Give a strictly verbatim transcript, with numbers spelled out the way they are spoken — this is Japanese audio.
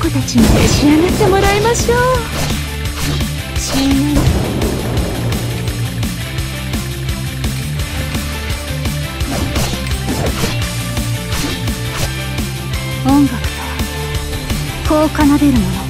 たちに召し上がってもらいましょう。死ぬ。音楽とはこう奏でるもの。